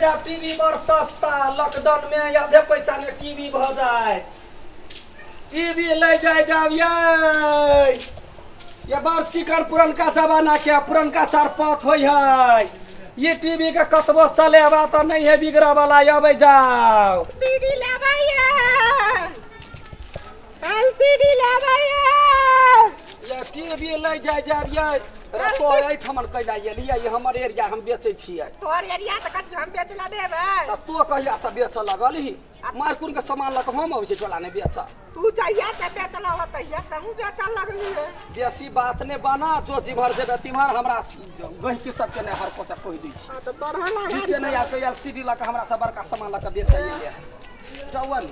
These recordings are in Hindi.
जा टीवी बड़ सस्ता लॉकडाउन में आधे पैसा में टीवी भ जाए टीवी ले जाए जाओ ये बड़ चिकन पुरनका जमाना के पुरनका चारपट हो ये टीवी के कतबो चले तो नहीं है बिगड़ वाला अब जाओ ये टीवी ले जाए जाओ तो ठमन कैला ये हमर एरिया हम बेचे छियै तोर एरिया त कथि हम बेचला देबै त तो कहिया से बेच लगल ही मारकुन के सामान लक हम आबै छै टोला ने बेच तू जइया त बेचला होत या तहु बेच लगली बेसी बात ने बना जो जिभर जेबे तिमहर हमरा गहिकी सब के ने हर कोसा कोइ दै छी त तोरहा ना नीचे नहीं आसे एलसीडी लक हमरा सब बड़का सामान लक बेचैया चौवन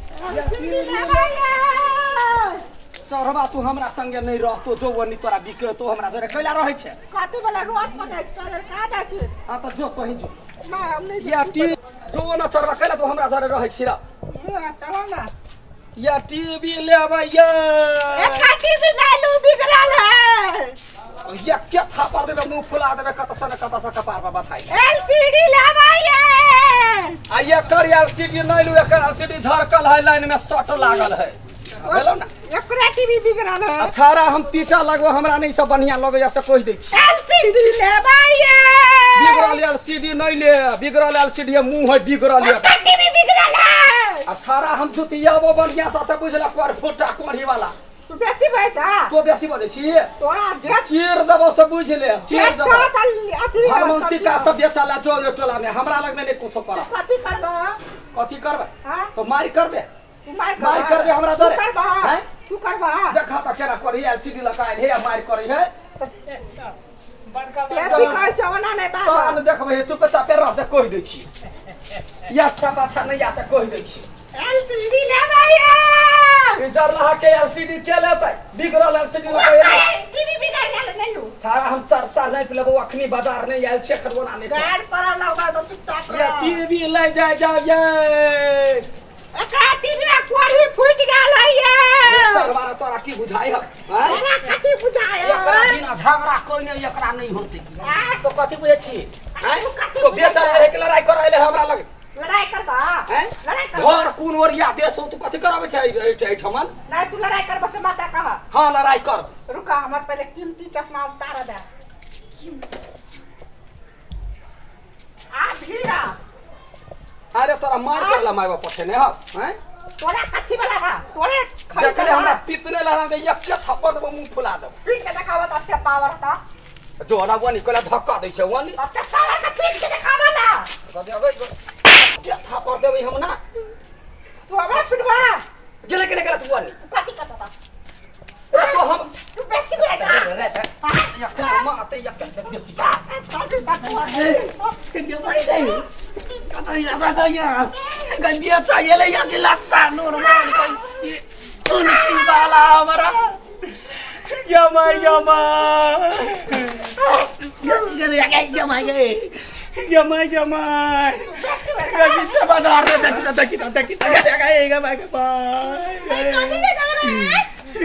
चरबा तू हमरा संगे नहीं रहतो जौवनी तोरा बिके तो हमरा जरे कैला रहै छै कथि वाला रोड पर जाय छै जरे का जाय छै हां त जो तही जो मैं हम नहीं या टी जौवना चरबा कैला तो हमरा जरे रहै छिरा चलो ना या टीवी लेबै ये एक टीवी ले लू बिगड़ल है ये क्या थापर देबे मुंह फुला देबे कत से कपार पर बताई एलसीडी लेबै ये आ ये कर एलसीडी नहीं लू एकर एलसीडी झरकल है लाइन में सट लागल है हेलो ना एकरा टीवी बिगड़ल है अठारा हम पीछा लगबो हमरा नहीं सब बढ़िया लगे या से कह दै छी एलसीडी लेबै ये बिगड़ल एलसीडी नहीं ले बिगड़ल एलसीडी मुंह है बिगड़ल है टीवी बिगड़ल है अठारा हम जुतियाबो बढ़िया से बुझला कर फोटा कोढ़ी वाला तू बेसी बैठा तो बेसी बजे छी तोरा जे चीर देबो से बुझ ले चीर देबो अथी हरमंसी का सब बेचाला चोल टोला में हमरा लग में नहीं कुछ कर कथि करबा कथि करबे हां तो मार करबे तू मार करबे हमरा दरे हैं तू करबा देखा त केना करी एलसीडी लगाए हे मार करी है बड़का बेसी जवाना नहीं बाबा तो देखबे चुपे चापे रह से कह दै छी या छपा नहीं या से कह दै छी एलसीडी लेबै ये इधर लहा के एलसीडी के लेतै बिगड़ल एलसीडी लगाए टीवी बिगड़ गेल नहीं लू सारा हम 4 साल नहीं पिलबो अखनी बाजार नहीं आयल छे करबो ना नहीं गाड़ पर लगा दो चुपचाप ये टीवी ले जाए जाओ ये एकरा टीवी में कोड़ी फूट गेल है ये सरवारा तोरा की बुझाई है एकरा कथि बुझाय एकरा बिना झगड़ा कोई नहीं एकरा नहीं होते तो कथि बुझे छी हैं तो बेचा रहे के लड़ाई करैले हमरा लगे लड़ाई करबा हैं लड़ाई कर घर कौन ओरिया देसो तू कथि करावे छै ठमन नहीं तू लड़ाई करबा से माता कहा हां लड़ाई कर रुका हमर पहले कीमती चश्मा उतार दे आ भीड़ा अरे तोरा मार करला मायबा पठे ने हैं तोरा कथि वाला बा तोरे देखले हमरा पितने लड़ा दे एक थप्पड़ देबो मुंह फुला देबो पीट के देखावा त पावर ता जो ना वो निकला धक्का दै छै वनी अब पावर का पीट के देखावा ना कदे अगै के थप्पड़ देबै हम ना तू अबे पिटवा गेले के तू वनी कथि करबा तो हम तू बेसी बोले जा या के माते या के देखि के दे भाई दे कतै या गंदिया चाहिए ले या गिलासा नॉर्मल उनकी वाला हमारा जमा जमा जमा जमा कभी से बाजार में देखी जाएगा भाई के पास कथि ले जा रहा है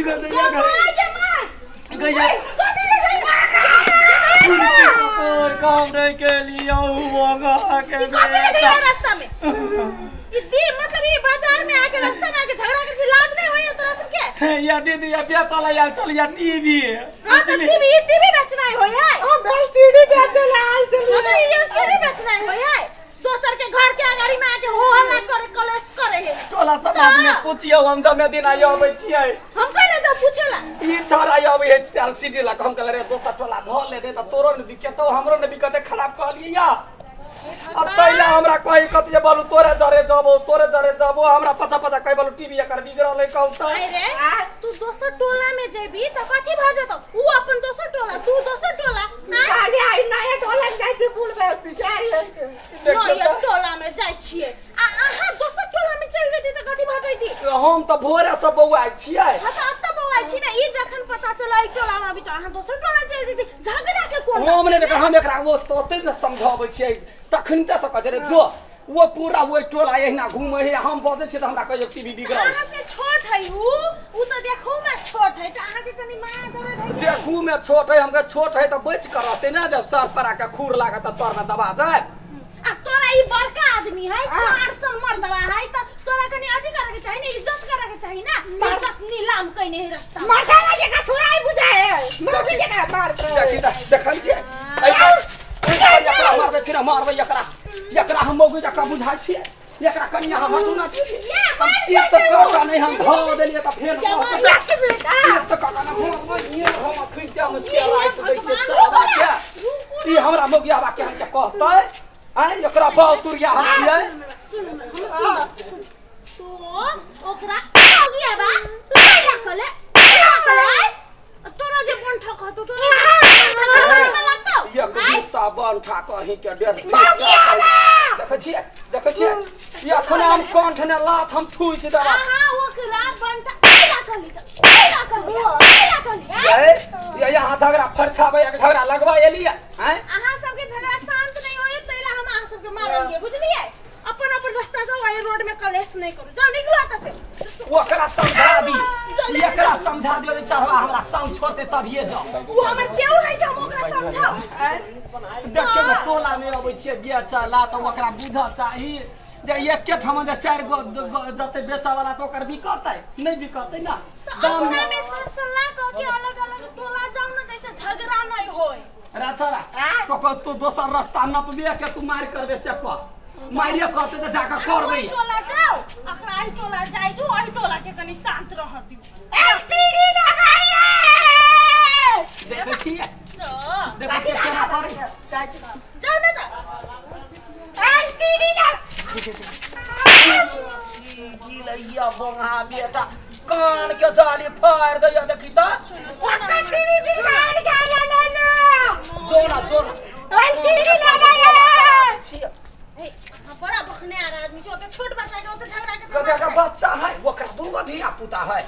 कौन के लिए हुआ के रास्ता में इतनी मतलब ये बाजार में आके रास्ता में आके झगड़ा करके लाज नहीं हुई तोरा सबके या दीदी या बेचला या चल या टीवी हां तो टीवी बेचना है होय है ओ मैं टीवी बेचला आल चली तो ये टीवी बेचना है होय है दोसर के घर के अगाड़ी में आके हो हल्ला करे कलेश करे है टोला समाज में पूछियो हम जमे दिन आयो आबै छियै हम कहले तो पूछेला ई छोरा आबै है एलसीडी ला हम कहले रे दोसर टोला धर ले दे त तोरो न बिकेतो हमरो न बिकते खराब कहलिए या अब पहले हमरा कहि कत जे बोलू तोरे जरे जाबो हमरा पता कहि बोलू टीवी एकर बिगड़ल है कहता अरे तू दोसर टोला में जेबी त कथि भ जतो उ अपन दोसर टोला तू दोसर टोला काले आई नया टोला में जाई छी बुलबे बिचारी नया टोला में जाई छिए आहा दोसर टोला में चल जेती त कथि भ जैती हम त भोरे से बौआ छियै हां त अब त बौआ छी ना ई जखन पता चला ई टोला में भी त आहा दोसर टोला चल जेती झगड़ा के कोन हम ने देख हम एकरा वो तोते न समझाबै छियै तखन त सक जे जो वो पूरा वो टोला एहिना घूमे है हम बजे छी त हमरा कहियो टीवी बिगड़ल अहाँ से छोट है उ त देखौ में छोट है त अहाँ के कनी माया दरे है देखू में छोट है हमके छोट है त बच कर रहते ना जब सर परा के खूर लागत त तोर में दबा जाए आ तोरा ई बड़ आदमी है 400 मर्दवा है त तोरा कनी अथी करे के चाहिए इज्जत करे के चाहिए ना इज्जत नीलाम कइने है रास्ता मर्दवा जगह थोड़ा ही बुझाए मुर्गी जगह मार देखल छियै एकरा मारबे फिर मारबे एकरा हम मौगी जका बुझाइ छियै एकरा कनिया हम हटू ना हम चित काका नहीं हम धो देलिए त फेर चित काका ना हम खिंचा में सेवा से दै छै चलबा के ई हमरा मौगी आबा के हम के कहतै आ एकरा बाल तुरिया हम छियै तो ओकरा मौगी आबा लगा कले तोरा जे बन ठक तो तोरा ये कुत्ता बन ठक कहीं के डेढ़ देख छियै ये अखन हम कंठ ने लात हम छुइ छी दरा हां ओकरा बन ठक ये यहाँ झगड़ा फरछाबे एक झगड़ा लगवा एलिए हैं अहाँ सबके झगड़ा शांत नहीं होए तैला हम अहाँ सबके मारलिए बुझलिए अपन अपन रास्ता जाओ आए रोड में कलेश नहीं करू जाओ निकलो त से ओकरा समझा दी एकरा समझा दियो जे चढ़वा हमरा संग छोड़ते तभिए जाओ वो हमर देउ है से हम ओकरा समझाओ देखियो न टोला में अबै छियै जे चला त ओकरा बुझा चाही जे एके ठमा जे 4 गो जते बेचा वाला त ओकर बिकतै नहीं बिकतै ना दाम में सल्ला क के अलग अलग टोला जाओ न जैसे झगड़ा नहीं होए राछरा तो को तू दोसर रास्ता नपबे के तू मार करबे से क मारिए कहते त जाका करबै टोला जाओ अखरा आई टोला जाई दू आई टोला के कनी शांत रह दियो एलसीडी लगाइए देखै छियै देखै छियै केना करै जाओ न त एलसीडी जी लइया बंगा बेटा कान के जाली फाड़ दैया देखी त टीवी बिगाड़ गया नाना जोना एलसीडी लगाइए छियै बड़ा बखने आ रहा आदमी जो छोट बच्चा के तो झगड़ा के गधा का बच्चा है ओकरा दूगो धिया पुता है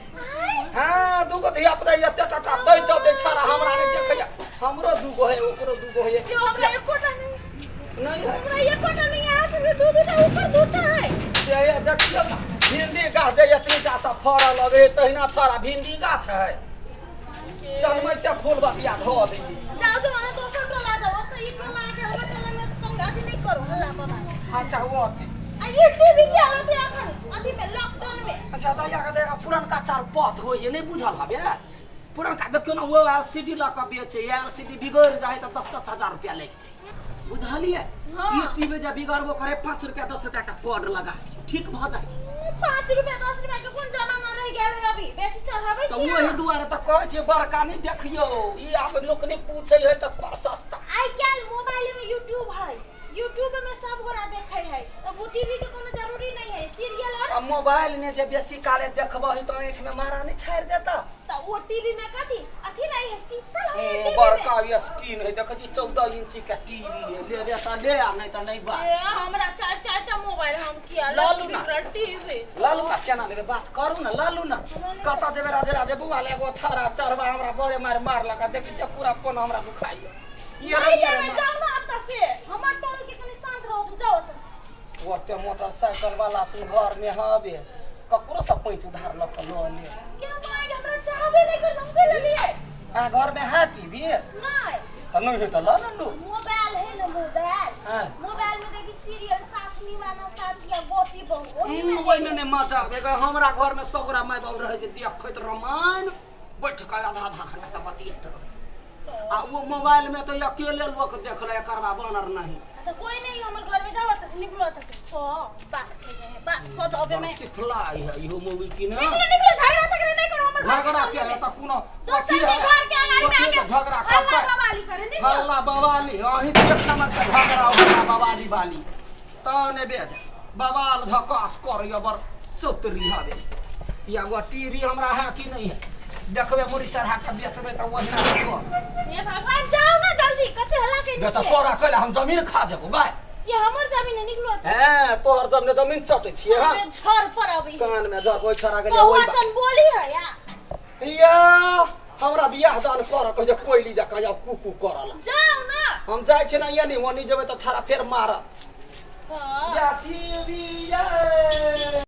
हां दूगो धिया पुता एते टटा तै चौते छारा हमरा ने देखैया हमरो दूगो है ओकरो दूगो है जो हमरा एक कोटा नहीं है हमरा एक कोटा नहीं है फिर दूध ऊपर दूटा है ये देखियो ना भिंडी गाछ जे इतनी टा सा फरा लगे तहिना सारा भिंडी गाछ है जन्मैते फूल बसिया धो दै जाओ तो वहां दोसर टोला जाओ तो ई टोला के हमर टोला में तुम गाड़ी नहीं करो हल्ला बाबा अच्छा वो आ ये टीवी के हालत है अखन अथी में लॉकडाउन में दादा या के पुरनका चार पथ हो ये नहीं बुझल हबे पुरनका देखियो ना वो एलसीडी ला के बेचे एलसीडी बिगड़ जाए त 10-10 हजार रुपया लग जाए बुझलिए ये टीवी जे बिगड़बो करे 5 रुपया 10 रुपया का कोड लगा ठीक भ जाए 5 रुपया 10 रुपया के कोन जमाना रह गेलै अभी बेसी चढ़ाबै छी तो वही दुआरे त कहै छै बड़का नहीं देखियो ई आप लोग ने पूछै है त सस्ता आई काल मोबाइल में YouTube है YouTube में सब गोरा देखै है तो वो टीवी के कोनो जरूरी नहीं है सीरियल और मोबाइल ने जे बेसी काले देखबही त आंख में मारा नहीं छाड़ देता तो वो टीवी में कथी अथी नहीं है शीतल है टीवी बड़का ये स्क्रीन है देखै छी 14 इंच का टीवी है लेबे त ले आ नहीं त नहीं बा हमरा चार टा मोबाइल हम किया लालू ना टीवी लालू ना केना लेबे बात करू ना लालू ना कता जेबे राजे बुआ ले एगो छारा चरवा हमरा बड़े मार लगा देखि छ पूरा कोन हमरा दुखाई ये में जाओ ना आता से हमर टोल के कनी शांत रहो तो जाओ आता ओते मोटरसाइकिल वाला सुन घर में हबे ककरो सब पैंच उधार ल के लो ले के माय हमरा चाहबे नहीं कर हम के लिए आ घर में है टीवी नहीं त नहीं है त ल लो मोबाइल है ना मोबाइल हां मोबाइल में देखी सीरियल सास निवाना साथिया गोपी बहू ओइ में मजा आबे हमरा घर में सबरा माय बाप रहे जे देखैत रामायण बैठ के आधा घंटा त बतियत रहे आ वो मोबाइल में तो अकेले लोग देखले करवा बनर नहीं तो कोई नहीं हमर घर में जाओ त निकलो त ओ बात हो तो अबे मैं सिखलाई है इहो मूवी की ना निकलो झगड़ा तक नहीं करो हमर झगड़ा के त कोनो कथी है घर के आगे में आके झगड़ा हल्ला बवाली करे निकलो हल्ला बवाली अही एक नंबर के झगड़ा होला बवाली वाली तने बेज बवाल धकास कर अबर चौतरी हबे या गो टीवी हमरा है कि नहीं है देखबे मुरी चढ़ा के बेचबे त वही ना हे भगवान जाओ ना जल्दी कथे हल्ला के बेटा तोरा कहले हम जमीन खा जेबो गाय ये हमर जमीन है निकलो हैं तोहर जमीन चटे छिए हां छर पर अभी कान में जब ओइ छरा गेले ओइ सन बोली है या हमरा बियाह दान कर कह जे कोइली जका या कुकु करला जाओ ना हम जाय छी ना ये नहीं वनी जेबे त छरा फेर मारत या टीवी या